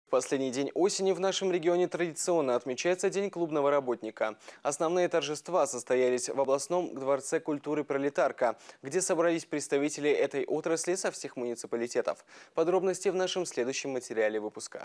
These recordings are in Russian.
Последний день осени в нашем регионе традиционно отмечается День клубного работника. Основные торжества состоялись в областном дворце культуры «Пролетарка», где собрались представители этой отрасли со всех муниципалитетов. Подробности в нашем следующем материале выпуска.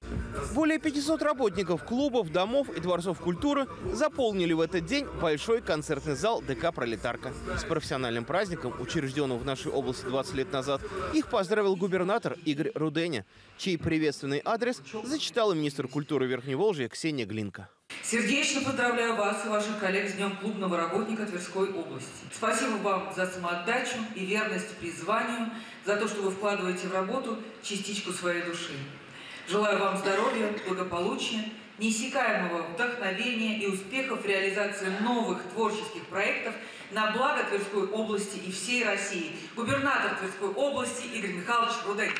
Более 500 работников клубов, домов и дворцов культуры заполнили в этот день большой концертный зал ДК «Пролетарка». С профессиональным праздником, учрежденным в нашей области 20 лет назад, их поздравил губернатор Игорь Руденя, чей приветственный адрес зачитала министр культуры Верхневолжья Ксения Глинка. Сердечно поздравляю вас и ваших коллег с Днем клубного работника Тверской области. Спасибо вам за самоотдачу и верность призванию, за то, что вы вкладываете в работу частичку своей души. Желаю вам здоровья, благополучия, неиссякаемого вдохновения и успехов в реализации новых творческих проектов на благо Тверской области и всей России. Губернатор Тверской области Игорь Михайлович Рудень.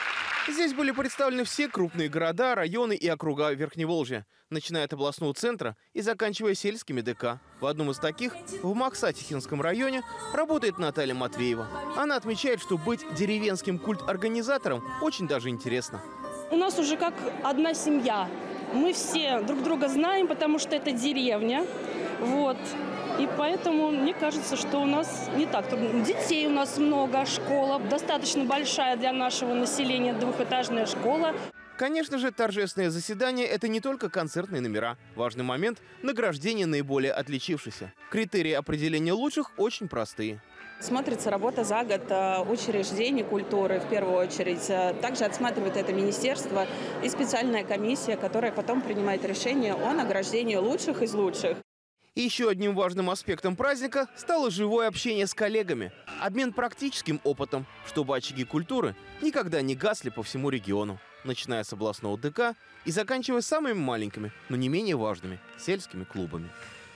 Здесь были представлены все крупные города, районы и округа Верхневолжья, начиная от областного центра и заканчивая сельскими ДК. В одном из таких, в Максатихинском районе, работает Наталья Матвеева. Она отмечает, что быть деревенским культорганизатором очень даже интересно. У нас уже как одна семья. Мы все друг друга знаем, потому что это деревня. Вот. И поэтому мне кажется, что у нас не так трудно. Детей у нас много, школа достаточно большая для нашего населения, двухэтажная школа. Конечно же, торжественное заседание – это не только концертные номера. Важный момент – награждение наиболее отличившихся. Критерии определения лучших очень простые. Смотрится работа за год учреждений культуры, в первую очередь. Также отсматривает это министерство и специальная комиссия, которая потом принимает решение о награждении лучших из лучших. И еще одним важным аспектом праздника стало живое общение с коллегами. Обмен практическим опытом, чтобы очаги культуры никогда не гасли по всему региону, начиная с областного ДК и заканчивая самыми маленькими, но не менее важными сельскими клубами.